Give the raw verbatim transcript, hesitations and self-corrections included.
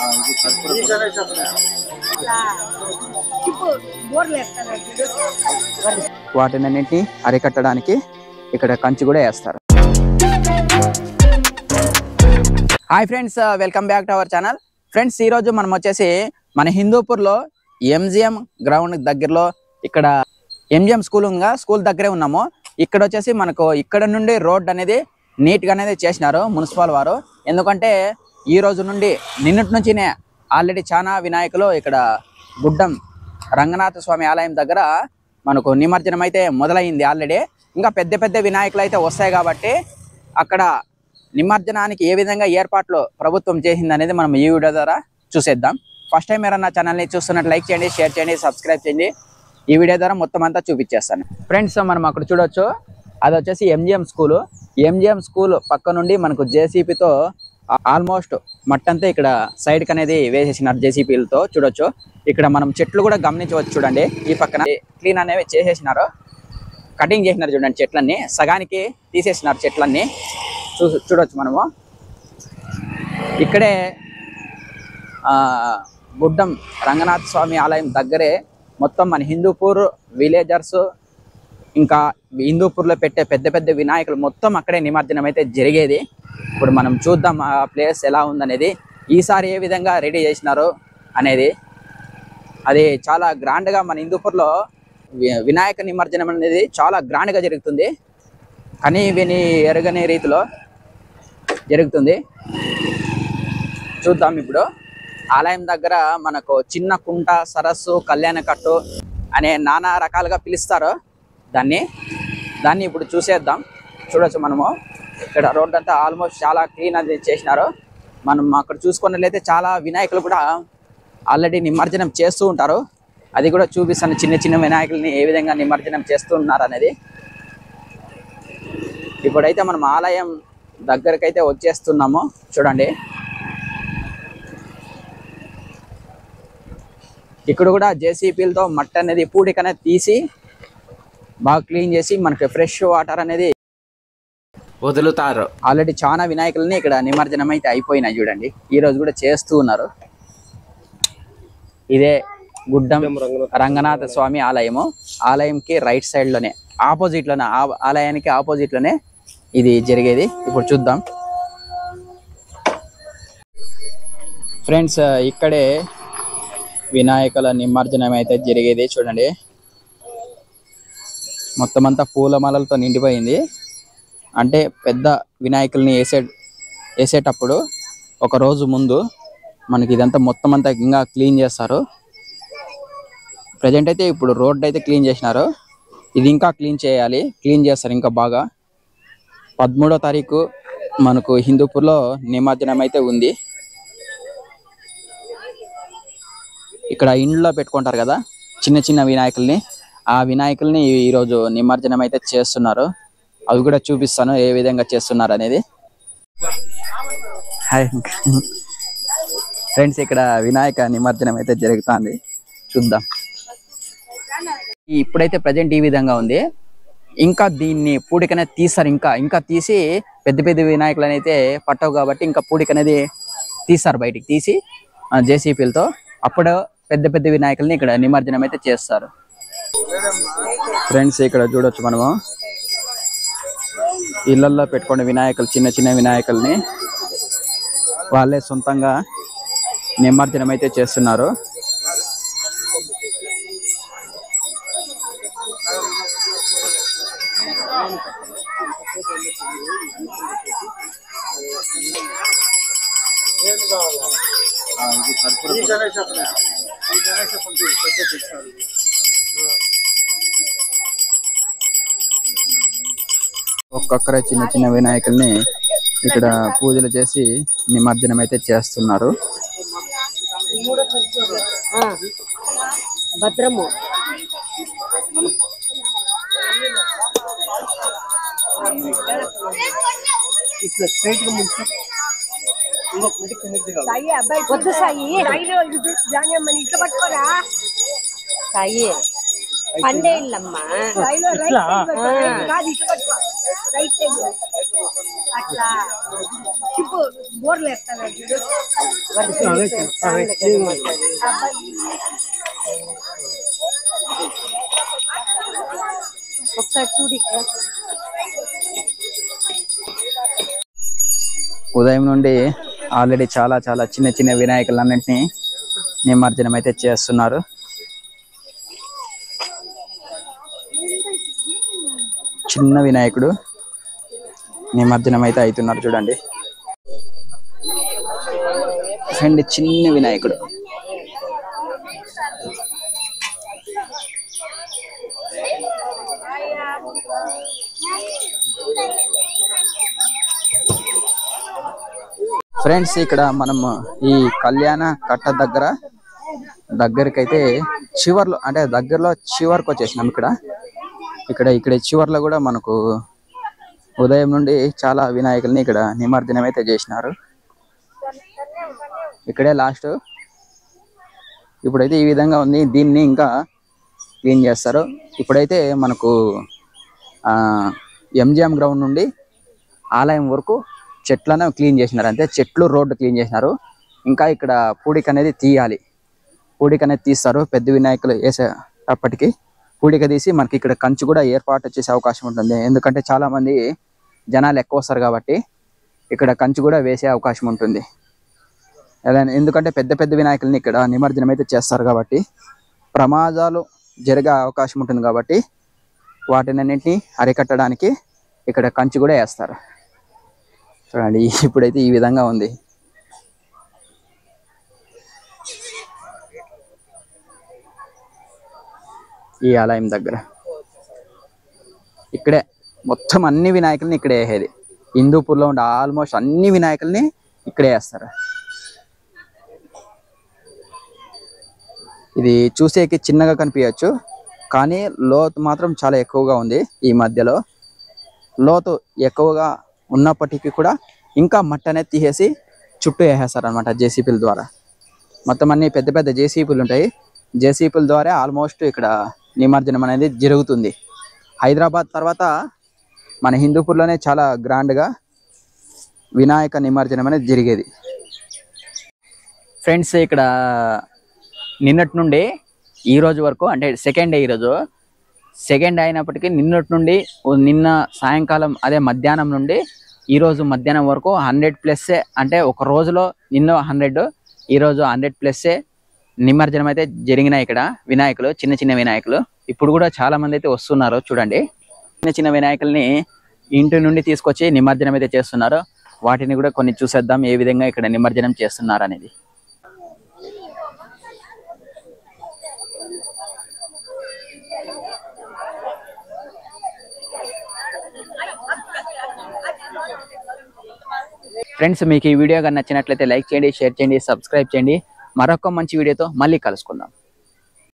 వాటినన్నింటినీ అరికట్టడానికి ఇక్కడ కంచి కూడా వేస్తారు. Hi friends, welcome back to our channel. Friends, ఈరోజు మనం వచ్చేసి మన హిందూపూర్లో ఎంజిఎం గ్రౌండ్ దగ్గరలో ఇక్కడ ఎంజిఎం స్కూల్ ఉందిగా, స్కూల్ దగ్గరే ఉన్నాము. ఇక్కడ వచ్చేసి మనకు ఇక్కడ నుండి రోడ్ అనేది నీట్గా అనేది చేసినారు మున్సిపల్ వారు. ఎందుకంటే ఈ రోజు నుండి నిన్నటి నుంచినే ఆల్రెడీ చాలా వినాయకులు ఇక్కడ గుడ్డం రంగనాథ స్వామి ఆలయం దగ్గర మనకు నిమజ్జనం అయితే మొదలైంది ఆల్రెడీ. ఇంకా పెద్ద పెద్ద వినాయకులు అయితే వస్తాయి కాబట్టి అక్కడ నిమజ్జనానికి ఏ విధంగా ఏర్పాట్లు ప్రభుత్వం చేసింది అనేది మనం ఈ వీడియో ద్వారా చూసేద్దాం. ఫస్ట్ టైం మీరు నా ఛానల్ని చూస్తున్నట్టు లైక్ చేయండి, షేర్ చేయండి, సబ్స్క్రైబ్ చేయండి. ఈ వీడియో ద్వారా మొత్తం అంతా చూపించేస్తాను. ఫ్రెండ్స్, మనం అక్కడ చూడొచ్చు, అది వచ్చేసి ఎంజిఎం స్కూలు. ఎంజిఎం స్కూల్ పక్క నుండి మనకు జేసీపీతో ఆల్మోస్ట్ మట్టంతా ఇక్కడ సైడ్కి అనేది వేసేసినారు జేసీపీలతో. చూడొచ్చు, ఇక్కడ మనం చెట్లు కూడా గమనించవచ్చు. చూడండి, ఈ పక్కన క్లీన్ అనేవి చేసేసినారు, కటింగ్ చేసినారు. చూడండి, చెట్లన్నీ సగానికి తీసేసినారు చెట్లన్నీ. చూ చూడొచ్చు మనము ఇక్కడే గుడ్డం రంగనాథ స్వామి ఆలయం దగ్గరే మొత్తం మన హిందూపూర్ విలేజర్స్ ఇంకా హిందూపూర్లో పెట్టే పెద్ద పెద్ద వినాయకులు మొత్తం అక్కడే నిమజ్జనం అయితే జరిగేది. ఇప్పుడు మనం చూద్దాం ఆ ప్లేస్ ఎలా ఉందనేది, ఈసారి ఏ విధంగా రెడీ చేసినారు అనేది. అది చాలా గ్రాండ్గా మన హిందూపూర్లో వినాయక నిమజ్జనం అనేది చాలా గ్రాండ్గా జరుగుతుంది. కానీ విని ఎరగని రీతిలో జరుగుతుంది. చూద్దాం. ఇప్పుడు ఆలయం దగ్గర మనకు చిన్న కుంట, సరస్సు, కళ్యాణ కట్టు అనే నానా రకాలుగా పిలుస్తారు దాన్ని దాన్ని ఇప్పుడు చూసేద్దాం. చూడొచ్చు మనము ఇక్కడ రోడ్ అంతా ఆల్మోస్ట్ చాలా క్లీన్ అది చేసినారు. మనం అక్కడ చూసుకున్నట్లయితే చాలా వినాయకులు కూడా ఆల్రెడీ నిమజ్జనం చేస్తూ ఉంటారు. అది కూడా చూపిస్తాను, చిన్న చిన్న వినాయకుల్ని ఏ విధంగా నిమజ్జనం చేస్తూ ఉన్నారు అనేది. ఇప్పుడైతే మనం ఆలయం దగ్గరకైతే వచ్చేస్తున్నాము. చూడండి, ఇక్కడ కూడా జేసీపీలతో మట్టి అనేది పూడిక అనేది తీసి బాగా క్లీన్ చేసి మనకి ఫ్రెష్ వాటర్ అనేది వదులుతారు. ఆల్రెడీ చాలా వినాయకులని ఇక్కడ నిమజ్జనం అయితే అయిపోయినాయి. చూడండి, ఈ రోజు కూడా చేస్తూ ఉన్నారు. ఇదే గుడ్డం రంగనాథ స్వామి ఆలయము. ఆలయంకి రైట్ సైడ్ లోనే ఆపోజిట్ లోనే ఆలయానికి ఆపోజిట్ లోనే ఇది జరిగేది. ఇప్పుడు చూద్దాం. ఫ్రెండ్స్, ఇక్కడే వినాయకుల నిమజ్జనం అయితే జరిగేది. చూడండి, మొత్తం అంతా పూలమాలలతో నిండిపోయింది. అంటే పెద్ద వినాయకుల్ని వేసే వేసేటప్పుడు ఒక రోజు ముందు మనకి ఇదంతా మొత్తం అంతా ఇంకా క్లీన్ చేస్తారు. ప్రజెంట్ అయితే ఇప్పుడు రోడ్ అయితే క్లీన్ చేసినారు, ఇది ఇంకా క్లీన్ చేయాలి, క్లీన్ చేస్తారు ఇంకా బాగా. పదమూడో తారీఖు మనకు హిందూపూర్లో నిమజ్జనం అయితే ఉంది. ఇక్కడ ఇండ్లో పెట్టుకుంటారు కదా చిన్న చిన్న వినాయకుల్ని, ఆ వినాయకుల్ని ఈరోజు నిమజ్జనం అయితే చేస్తున్నారు. అవి కూడా చూపిస్తాను ఏ విధంగా చేస్తున్నారు అనేది. హాయ్ ఫ్రెండ్స్, ఇక్కడ వినాయక నిమజ్జనం అయితే జరుగుతుంది. చూద్దాం. ఇప్పుడైతే ప్రజెంట్ ఈ విధంగా ఉంది. ఇంకా దీన్ని పూడికనే తీస్తారు. ఇంకా ఇంకా తీసి పెద్ద పెద్ద వినాయకులు అయితే పట్టవు కాబట్టి ఇంకా పూడిక అనేది తీస్తారు, బయటికి తీసి జేసీపీలతో. అప్పుడు పెద్ద పెద్ద వినాయకుల్ని ఇక్కడ నిమజ్జనం అయితే చేస్తారు. ఫ్రెండ్స్, ఇక్కడ చూడొచ్చు మనము ఇళ్లల్లో పెట్టుకునే వినాయకులు, చిన్న చిన్న వినాయకుల్ని వాళ్ళే సొంతంగా నిమజ్జనం అయితే చేస్తున్నారు. ఒక్కొక్కరే చిన్న చిన్న వినాయకుల్ని ఇక్కడ పూజలు చేసి నిమజ్జనం అయితే చేస్తున్నారు. భద్రము ఇట్లా స్ట్రైట్ గా ముందు సాయి అబ్బాయి వద్దు సాయి రైలు జాంగమ్మని ఇట్లా పట్టుకోరా సాయి పండే ఇల్లమ్మా రైలు రైట్ కాదు ఇట్లా పట్టుకో రైట్ సైడ్ అట్లా ఉదయం నుండి ఆల్రెడీ చాలా చాలా చిన్న చిన్న వినాయకులన్నింటినీ నిమజ్జనం అయితే చేస్తున్నారు. చిన్న వినాయకుడు నిమజ్జనం అయితే అవుతున్నారు చూడండి. అండ్ చిన్న వినాయకుడు ఫ్రెండ్స్, ఇక్కడ మనం ఈ కళ్యాణ కట్ట దగ్గర దగ్గరకైతే చివర్లో అంటే దగ్గరలో చివరికి వచ్చేసినాం. ఇక్కడ ఇక్కడ ఇక్కడ చివర్లో కూడా మనకు ఉదయం నుండి చాలా వినాయకుల్ని ఇక్కడ నిమజ్జనం అయితే చేసినారు. ఇక్కడే లాస్ట్. ఇప్పుడైతే ఈ విధంగా ఉంది. దీన్ని ఇంకా క్లీన్ చేస్తారు. ఇప్పుడైతే మనకు ఎంజిఎం గ్రౌండ్ నుండి ఆలయం వరకు చెట్లను క్లీన్ చేసినారు. అంతే, చెట్లు రోడ్డు క్లీన్ చేసినారు. ఇంకా ఇక్కడ పూడిక అనేది తీయాలి. పూడిక అనేది తీస్తారు. పెద్ద వినాయకులు వేసేటప్పటికి పూడిక తీసి మనకి ఇక్కడ కంచు కూడా ఏర్పాటు చేసే అవకాశం ఉంటుంది. ఎందుకంటే చాలా మంది జనాలు ఎక్కువ వస్తారు కాబట్టి ఇక్కడ కంచు కూడా వేసే అవకాశం ఉంటుంది. ఎందుకంటే పెద్ద పెద్ద వినాయకుల్ని ఇక్కడ నిమజ్జనం అయితే చేస్తారు కాబట్టి ప్రమాదాలు జరిగే అవకాశం ఉంటుంది. కాబట్టి వాటినన్నింటినీ అరికట్టడానికి ఇక్కడ కంచు కూడా వేస్తారు. చూడండి, ఇప్పుడైతే ఈ విధంగా ఉంది. ఈ ఆలయం దగ్గర ఇక్కడే మొత్తం అన్ని వినాయకుల్ని ఇక్కడే వేసేది. హిందూపూర్లో ఉండే ఆల్మోస్ట్ అన్ని వినాయకుల్ని ఇక్కడే వేస్తారు. ఇది చూసేకి చిన్నగా కనిపించచ్చు, కానీ లోతు మాత్రం చాలా ఎక్కువగా ఉంది. ఈ మధ్యలో లోతు ఎక్కువగా ఉన్నప్పటికీ కూడా ఇంకా మట్టి అనేది తీసేసి చుట్టూ వేసేస్తారు అనమాట జేసీపీల ద్వారా. మొత్తం అన్ని పెద్ద పెద్ద జేసీపీలు ఉంటాయి. జేసీపీల ద్వారా ఆల్మోస్ట్ ఇక్కడ నిమజ్జనం అనేది జరుగుతుంది. హైదరాబాద్ తర్వాత మన హిందూపూర్లోనే చాలా గ్రాండ్గా వినాయక నిమజ్జనం అనేది జరిగేది. ఫ్రెండ్స్, ఇక్కడ నిన్నటి నుండి ఈ రోజు వరకు అంటే సెకండ్ డే, ఈరోజు సెకండ్ డే అయినప్పటికీ నిన్నటి నుండి నిన్న సాయంకాలం అదే మధ్యాహ్నం నుండి ఈరోజు మధ్యాహ్నం వరకు హండ్రెడ్ ప్లస్సే, అంటే ఒక రోజులో నిన్న హండ్రెడ్ ఈరోజు హండ్రెడ్ ప్లస్సే నిమజ్జనం అయితే జరిగినాయి. ఇక్కడ వినాయకులు, చిన్న చిన్న వినాయకులు ఇప్పుడు కూడా చాలా మంది అయితే వస్తున్నారు. చూడండి, చిన్న చిన్న వినాయకుల్ని ఇంటి నుండి తీసుకొచ్చి నిమజ్జనం అయితే చేస్తున్నారు. వాటిని కూడా కొన్ని చూసేద్దాం ఏ విధంగా ఇక్కడ నిమజ్జనం చేస్తున్నారు అనేది. ఫ్రెండ్స్, మీకు ఈ వీడియో కానీ నచ్చినట్లయితే లైక్ చేయండి, షేర్ చేయండి, సబ్స్క్రైబ్ చేయండి. మరొక మంచి వీడియోతో మళ్ళీ కలుసుకుందాం.